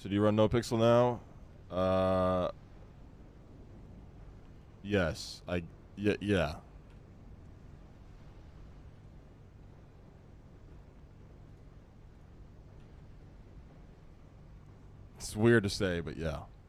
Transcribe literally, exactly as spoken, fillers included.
So do you run NoPixel now? Uh, yes. I yeah yeah. It's weird to say, but yeah.